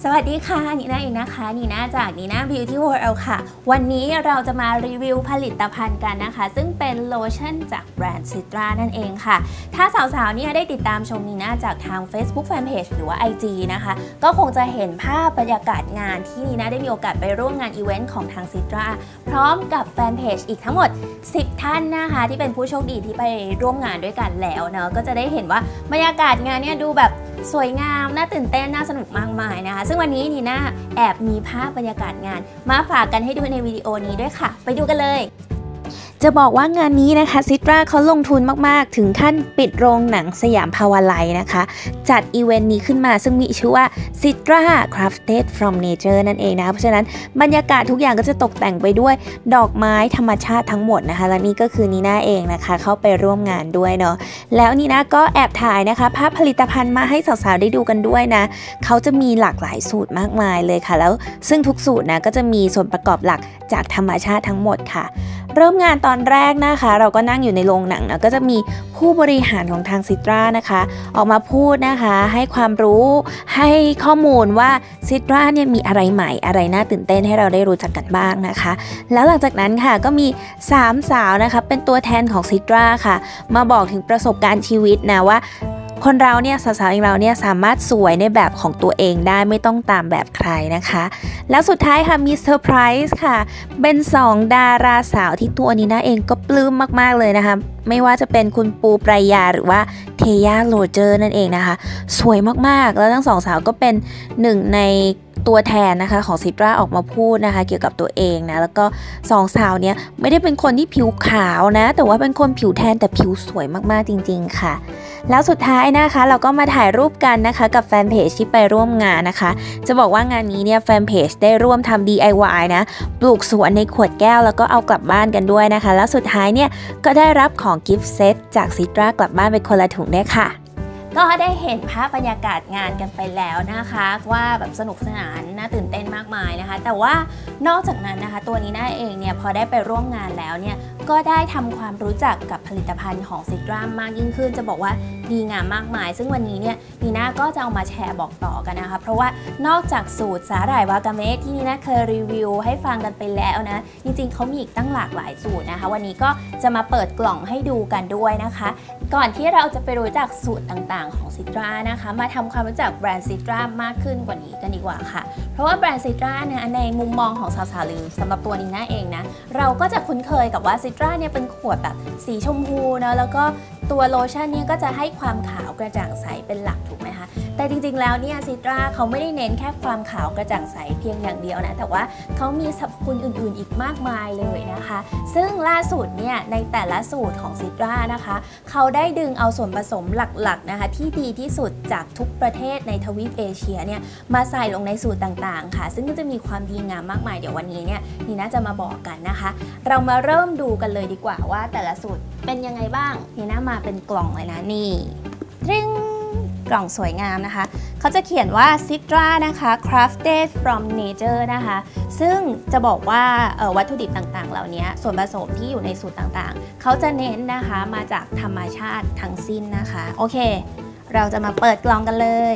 สวัสดีค่ะนีน่าเองนะคะนีน่าจากนีน่า Beauty World ค่ะวันนี้เราจะมารีวิวผลิตภัณฑ์กันนะคะซึ่งเป็นโลชั่นจากแบรนด์ซิตรานั่นเองค่ะถ้าสาวๆเนี่ยได้ติดตามชมนีน่าจากทาง Facebook Fanpage หรือว่า IG นะคะก็คงจะเห็นภาพบรรยากาศงานที่นีน่าได้มีโอกาสไปร่วมงานอีเวนต์ของทางซิตราพร้อมกับแฟนเพจอีกทั้งหมด10 ท่านนะคะที่เป็นผู้โชคดีที่ไปร่วมงานด้วยกันแล้วเนาะก็จะได้เห็นว่าบรรยากาศงานเนี่ยดูแบบสวยงามน่าตื่นเต้นน่าสนุกมากมายนะคะซึ่งวันนี้นีน่าแอบมีภาพบรรยากาศงานมาฝากกันให้ดูในวิดีโอนี้ด้วยค่ะไปดูกันเลยจะบอกว่างานนี้นะคะซิตราเขาลงทุนมากๆถึงขั้นปิดโรงหนังสยามภาวาลัยนะคะจัดอีเวนต์นี้ขึ้นมาซึ่งมีชื่อว่า Citra Crafted from Nature นั่นเองนะเพราะฉะนั้นบรรยากาศทุกอย่างก็จะตกแต่งไปด้วยดอกไม้ธรรมชาติทั้งหมดนะคะและนี่ก็คือนีน่าเองนะคะเข้าไปร่วมงานด้วยเนาะแล้วนีน่าก็แอบถ่ายนะคะภาพผลิตภัณฑ์มาให้สาวๆได้ดูกันด้วยนะเขาจะมีหลากหลายสูตรมากมายเลยค่ะแล้วซึ่งทุกสูตรนะก็จะมีส่วนประกอบหลักจากธรรมชาติทั้งหมดค่ะเริ่มงานตอนแรกนะคะเราก็นั่งอยู่ในโรงหนังนะก็จะมีผู้บริหารของทางซิตรานะคะออกมาพูดนะคะให้ความรู้ให้ข้อมูลว่าซิตราเนี่ยมีอะไรใหม่อะไรน่าตื่นเต้นให้เราได้รู้จักกันบ้างนะคะแล้วหลังจากนั้นค่ะก็มี3สาวนะคะเป็นตัวแทนของซิตราค่ะมาบอกถึงประสบการณ์ชีวิตนะว่าคนเราเนี่ยสาวๆอย่างเราเนี่ยสามารถสวยในแบบของตัวเองได้ไม่ต้องตามแบบใครนะคะแล้วสุดท้ายค่ะมีเซอร์ไพรส์ค่ะเป็น2ดาราสาวที่ตัวนีน่าเองก็ปลื้มมากๆเลยนะคะไม่ว่าจะเป็นคุณปูปรายาหรือว่าเทย่าโรเจอร์นั่นเองนะคะสวยมากๆแล้วทั้ง2สาวก็เป็นหนึ่งในตัวแทนนะคะของซิตราออกมาพูดนะคะเกี่ยวกับตัวเองนะแล้วก็2สาวเนี่ยไม่ได้เป็นคนที่ผิวขาวนะแต่ว่าเป็นคนผิวแทนแต่ผิวสวยมากๆจริงๆค่ะแล้วสุดท้ายนะคะเราก็มาถ่ายรูปกันนะคะกับแฟนเพจที่ไปร่วมงานนะคะจะบอกว่างานนี้เนี่ยแฟนเพจได้ร่วมทำ DIY นะปลูกสวนในขวดแก้วแล้วก็เอากลับบ้านกันด้วยนะคะแล้วสุดท้ายเนี่ยก็ได้รับของกิฟต์เซตจากซิตรากลับบ้านไปคนละถุงด้วยค่ะก็ได้เห็นภาพบรรยากาศงานกันไปแล้วนะคะว่าแบบสนุกสนานน่าตื่นเต้นมากมายนะคะแต่ว่านอกจากนั้นนะคะตัวนีน่าเองเนี่ยพอได้ไปร่วมงานแล้วเนี่ยก็ได้ทำความรู้จักกับผลิตภัณฑ์ของซิตรามากยิ่งขึ้นจะบอกว่าดีงามมากมายซึ่งวันนี้เนี่ยนีน่าก็จะเอามาแชร์บอกต่อกันนะคะเพราะว่านอกจากสูตรสาหร่ายวากาเมะที่นีน่าเคยรีวิวให้ฟังกันไปแล้วนะจริงๆเขามีอีกตั้งหลากหลายสูตรนะคะวันนี้ก็จะมาเปิดกล่องให้ดูกันด้วยนะคะก่อนที่เราจะไปรู้จักสูตรต่างๆของซิตรานะคะมาทำความรู้จักแบรนด์ซิตรามากขึ้นกว่านี้กันดีกว่าค่ะเพราะว่าแบรนด์ซิตราเนี่ยในมุมมองของสาวๆหรือสำหรับตัวนีน่าเองนะเราก็จะคุ้นเคยกับว่าซิตราเนี่ยเป็นขวดแบบสีชมพูนะแล้วก็ตัวโลชั่นเนี่ยก็จะให้ความขาวกระจ่างใสเป็นหลักถูกไหมคะแต่จริงๆแล้วเนี่ยซิตราเขาไม่ได้เน้นแค่ความขาวกระจ่างใสเพียงอย่างเดียวนะแต่ว่าเขามีสรรพคุณอื่นๆอีกมากมายเลยนะคะซึ่งล่าสุดเนี่ยในแต่ละสูตรของซิตรานะคะเขาได้ดึงเอาส่วนผสมหลักๆนะคะที่ดีที่สุดจากทุกประเทศในทวีปเอเชียเนี่ยมาใส่ลงในสูตรต่างๆค่ะซึ่งก็จะมีความดีงามมากมายเดี๋ยววันนี้เนี่ยนีน่าจะมาบอกกันนะคะเรามาเริ่มดูกันเลยดีกว่าว่าแต่ละสูตรเป็นยังไงบ้างนีน่ามาเป็นกล่องเลยนะนี่ตริ้งกล่องสวยงามนะคะเขาจะเขียนว่า Citra นะคะ Crafted from Nature นะคะซึ่งจะบอกว่าวัตถุดิบต่างๆเหล่านี้ส่วนผสมที่อยู่ในสูตรต่างๆเขาจะเน้นนะคะมาจากธรรมชาติทั้งสิ้นนะคะโอเคเราจะมาเปิดกล่องกันเลย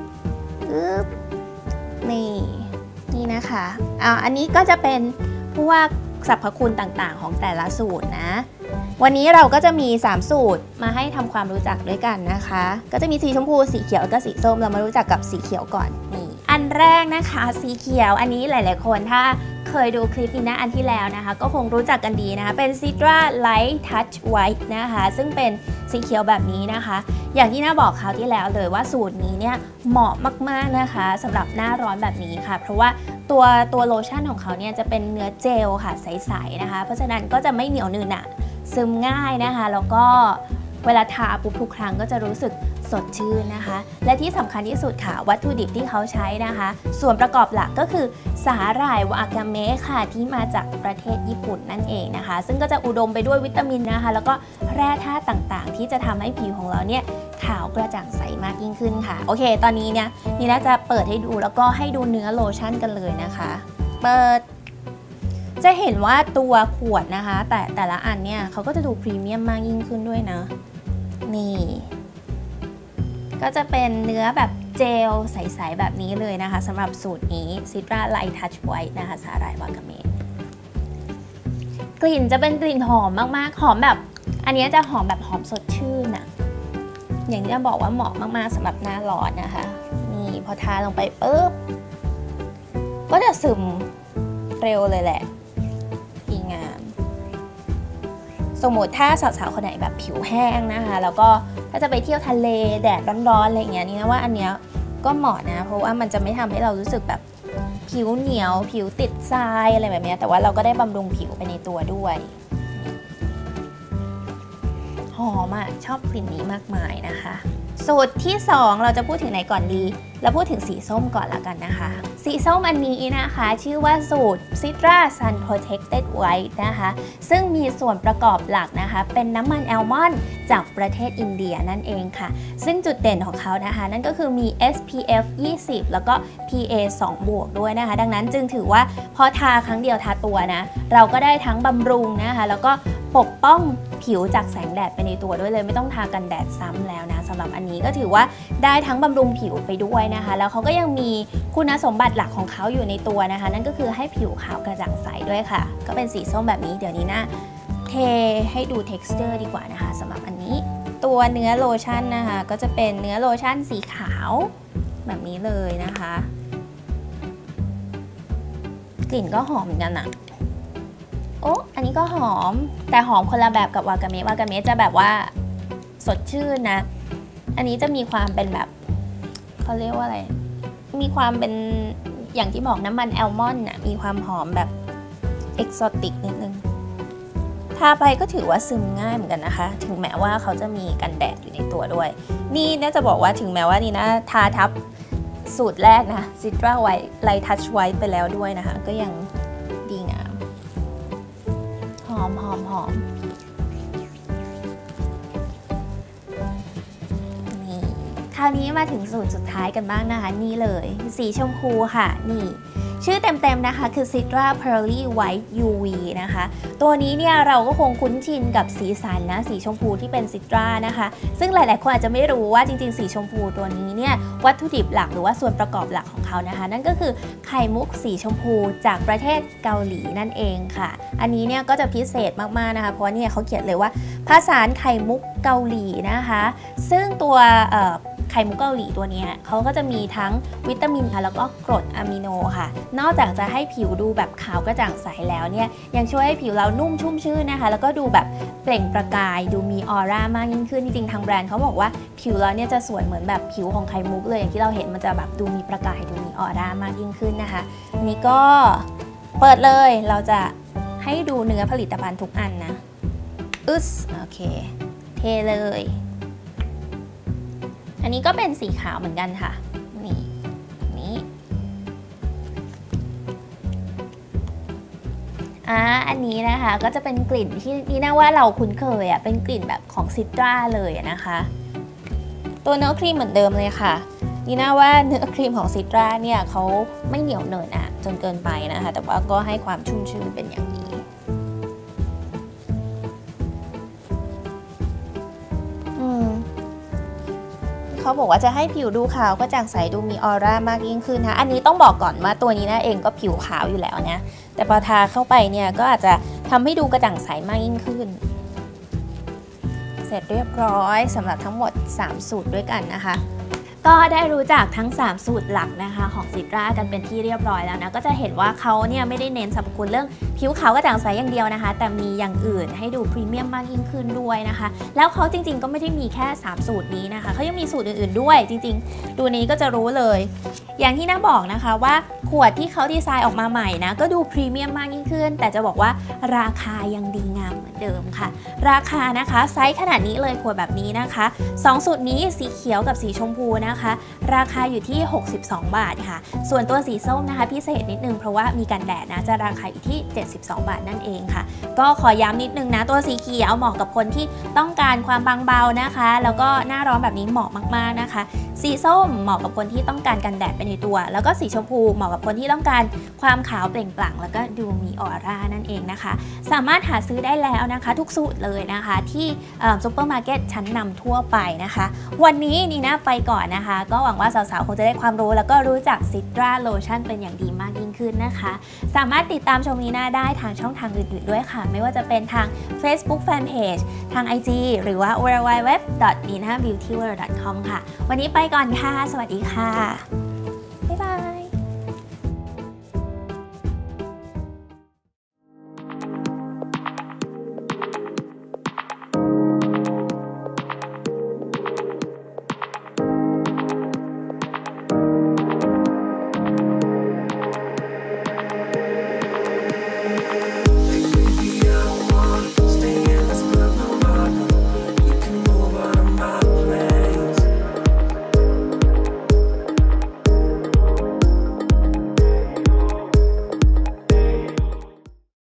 นี่นะคะอันนี้ก็จะเป็นพวกสรรพคุณต่างๆของแต่ละสูตรนะวันนี้เราก็จะมี3สูตรมาให้ทำความรู้จักด้วยกันนะคะก็จะมีสีชมพูสีเขียวแล้วก็สีส้มเรามารู้จักกับสีเขียวก่อนนี่อันแรกนะคะสีเขียวอันนี้หลายๆคนถ้าเคยดูคลิปนี้นะอันที่แล้วนะคะก็คงรู้จักกันดีนะคะเป็น Citra Light Touch White นะคะซึ่งเป็นสีเขียวแบบนี้นะคะอย่างที่น่าบอกคราวที่แล้วเลยว่าสูตรนี้เนี่ยเหมาะมากๆนะคะสำหรับหน้าร้อนแบบนี้ค่ะเพราะว่าตัวโลชั่นของเขาเนี่ยจะเป็นเนื้อเจลค่ะใสๆนะคะเพราะฉะนั้นก็จะไม่เหนียวหนืดหนะซึมง่ายนะคะแล้วก็เวลาทาปุ๊บทุกครั้งก็จะรู้สึกสดชื่นนะคะและที่สำคัญที่สุดค่ะวัตถุดิบที่เขาใช้นะคะส่วนประกอบหลักก็คือสาหร่ายวากาเมะค่ะที่มาจากประเทศญี่ปุ่นนั่นเองนะคะซึ่งก็จะอุดมไปด้วยวิตามินนะคะแล้วก็แร่ธาตุต่างๆที่จะทำให้ผิวของเราเนี่ยขาวกระจ่างใสมากยิ่งขึ้นค่ะโอเคตอนนี้เนี่ยนี่น่าจะเปิดให้ดูแล้วก็ให้ดูเนื้อโลชั่นกันเลยนะคะเปิดจะเห็นว่าตัวขวดนะคะแต่ละอันเนี่ยเขาก็จะดูพรีเมียมมากยิ่งขึ้นด้วยนะนี่ก็จะเป็นเนื้อแบบเจลใสๆแบบนี้เลยนะคะสำหรับสูตรนี้ Citra Light Touch White นะคะสาหร่ายวากาเมะกลิ่นจะเป็นกลิ่นหอมมากๆหอมแบบอันนี้จะหอมแบบหอมสดชื่นนะอย่างที่จะบอกว่าเหมาะมากๆสำหรับหน้าร้อนนะคะนี่พอทาลงไปปุ๊บก็จะซึมเร็วเลยแหละดีงามสมมติถ้าสาวๆคนไหนแบบผิวแห้งนะคะแล้วก็ถ้าจะไปเที่ยวทะเลแดดร้อนๆอะไรอย่างเงี้ยนี่นะว่าอันเนี้ยก็เหมาะนะเพราะว่ามันจะไม่ทำให้เรารู้สึกแบบผิวเหนียวผิวติดทรายอะไรแบบนี้แต่ว่าเราก็ได้บำรุงผิวไปในตัวด้วยหอมอ่ะชอบกลิ่นนี้มากมายนะคะสูตรที่2เราจะพูดถึงไหนก่อนดีเราพูดถึงสีส้มก่อนละกันนะคะสีส้มอันนี้นะคะชื่อว่าสูตร Citra Sun Protected White นะคะซึ่งมีส่วนประกอบหลักนะคะเป็นน้ำมันแอลมอนด์จากประเทศอินเดียนั่นเองค่ะซึ่งจุดเด่นของเขานะคะนั่นก็คือมี SPF 20 แล้วก็ PA 2 บวกด้วยนะคะดังนั้นจึงถือว่าพอทาครั้งเดียวทาตัวนะเราก็ได้ทั้งบำรุงนะคะแล้วก็ปกป้องผิวจากแสงแดดไปในตัวด้วยเลยไม่ต้องทากันแดดซ้ำแล้วนะสำหรับอันนี้ก็ถือว่าได้ทั้งบำรุงผิวไปด้วยนะคะแล้วเขาก็ยังมีคุณสมบัติหลักของเขาอยู่ในตัวนะคะนั่นก็คือให้ผิวขาวกระจ่างใสด้วยค่ะก็เป็นสีส้มแบบนี้เดี๋ยวนี้นะเทให้ดู texture ดีกว่านะคะสำหรับอันนี้ตัวเนื้อโลชั่นนะคะก็จะเป็นเนื้อโลชั่นสีขาวแบบนี้เลยนะคะกลิ่นก็หอมเหมือนกันอะโอ้อันนี้ก็หอมแต่หอมคนละแบบกับวากาเมะวากาเมะจะแบบว่าสดชื่นนะอันนี้จะมีความเป็นแบบเขาเรียกว่าอะไรมีความเป็นอย่างที่บอกน้ำมันแอลมอนด์น่ะมีความหอมแบบเอกโซติกนิดนึงทาไปก็ถือว่าซึมง่ายเหมือนกันนะคะถึงแม้ว่าเขาจะมีกันแดดอยู่ในตัวด้วยนี่น่าจะบอกว่าถึงแม้ว่านี่นะทาทับสูตรแรกนะ Citra White Light Touch White ไปแล้วด้วยนะคะก็ยังดีงามหอมนี่คราวนี้มาถึงสูตรสุดท้ายกันบ้างนะคะนี่เลยสีชมพูค่ะนี่ชื่อเต็มๆนะคะคือ Citra Pearly White UV นะคะตัวนี้เนี่ยเราก็คงคุ้นชินกับสีสันนะสีชมพูที่เป็น Citra นะคะซึ่งหลายๆคนอาจจะไม่รู้ว่าจริงๆสีชมพูตัวนี้เนี่ยวัตถุดิบหลักหรือว่าส่วนประกอบหลักของเขานะคะนั่นก็คือไข่มุกสีชมพูจากประเทศเกาหลีนั่นเองค่ะอันนี้เนี่ยก็จะพิเศษมากๆนะคะเพราะว่าเนี่ยเขาเขียนเลยว่าผสานไข่มุกเกาหลีนะคะซึ่งตัวไข่มุกเกาหลีตัวนี้เขาก็จะมีทั้งวิตามินค่ะแล้วก็กรดอะมิโนค่ะนอกจากจะให้ผิวดูแบบขาวกระจ่างใสแล้วเนี่ยยังช่วยให้ผิวเรานุ่มชุ่มชื่นนะคะแล้วก็ดูแบบเปล่งประกายดูมีออร่ามากยิ่งขึ้นจริงๆทางแบรนด์เขาบอกว่าผิวเราเนี่ยจะสวยเหมือนแบบผิวของไข่มุกเลยอย่างที่เราเห็นมันจะแบบดูมีประกายดูมีออร่ามากยิ่งขึ้นนะคะนี่ก็เปิดเลยเราจะให้ดูเนื้อผลิตภัณฑ์ทุกอันนะโอเคเทเลยอันนี้ก็เป็นสีขาวเหมือนกันค่ะนี่อันนี้นะคะก็จะเป็นกลิ่นที่นี่น่าว่าเราคุ้นเคยเป็นกลิ่นแบบของซิตราเลยนะคะตัวเนื้อครีมเหมือนเดิมเลยค่ะนี่น่าว่าเนื้อครีมของซิตราเนี่ยเขาไม่เหนียวเหนอะจนเกินไปนะคะแต่ว่าก็ให้ความชุ่มชื้นเป็นอย่างดีเขาบอกว่าจะให้ผิวดูขาวก็จ่างใสดูมีออร่ามากยิ่งขึ้นนะอันนี้ต้องบอกก่อนว่าตัวนี้นะเองก็ผิวขาวอยู่แล้วนะแต่พอทาเข้าไปเนี่ยก็อาจจะทำให้ดูกระจ่างใสมากยิ่งขึ้นเสร็จเรียบร้อยสำหรับทั้งหมด3สูตรด้วยกันนะคะก็ได้รู้จักทั้ง3สูตรหลักนะคะของCitraกันเป็นที่เรียบร้อยแล้วนะก็จะเห็นว่าเขาเนี่ยไม่ได้เน้นสรรพคุณเรื่องผิวขาวกระจ่างใสอย่างเดียวนะคะแต่มีอย่างอื่นให้ดูพรีเมียมมากยิ่งขึ้นด้วยนะคะแล้วเขาจริงๆก็ไม่ได้มีแค่3สูตรนี้นะคะเขายังมีสูตรอื่นๆด้วยจริงๆดูนี้ก็จะรู้เลยอย่างที่น่าบอกนะคะว่าขวดที่เขาดีไซน์ออกมาใหม่นะก็ดูพรีเมียมมากยิ่งขึ้นแต่จะบอกว่าราคายังดีงามเหมือนเดิมค่ะราคานะคะไซส์ขนาดนี้เลยขวดแบบนี้นะคะ2สูตรนี้สีเขียวกับสีชมพูนะคะราคาอยู่ที่62 บาทค่ะส่วนตัวสีส้มนะคะพิเศษนิดนึงเพราะว่ามีกันแดดนะจะราคาอยู่ที่72 บาทนั่นเองค่ะก็ขอย้ำนิดนึงนะตัวสีเขียวเหมาะกับคนที่ต้องการความบางเบานะคะแล้วก็หน้าร้อนแบบนี้เหมาะมากๆนะคะสีส้มเหมาะกับคนที่ต้องการกันแดดไปในตัวแล้วก็สีชมพูเหมาะกับคนที่ต้องการความขาวเปล่งปลั่งแล้วก็ดูมีออร่านั่นเองนะคะสามารถหาซื้อได้แล้วนะคะทุกสูตรเลยนะคะที่ซุปเปอร์มาร์เก็ตชั้นนำทั่วไปนะคะวันนี้นีน่าไปก่อนนะคะก็หวังว่าสาวๆคงจะได้ความรู้แล้วก็รู้จักซิตราโลชั่นเป็นอย่างดีมากยิ่งขึ้นนะคะสามารถติดตามชมนีน่าได้ทางช่องทางอื่นๆด้วยค่ะไม่ว่าจะเป็นทาง Facebook Fanpage ทาง IG หรือว่า www.ninabeautyworld.com ค่ะวันนี้ไปก่อนค่ะสวัสดีค่ะ